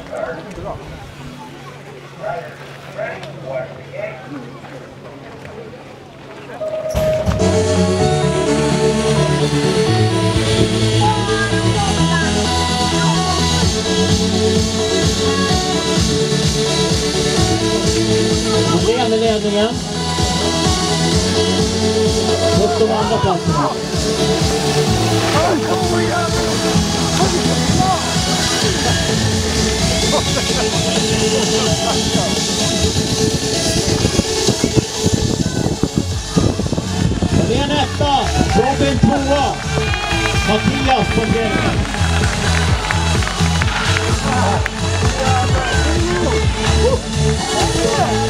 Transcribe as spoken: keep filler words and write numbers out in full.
Andrén i ledningen. Upp de andra platserna. Andrén etta. Robin tvåa. Mattias på grejen.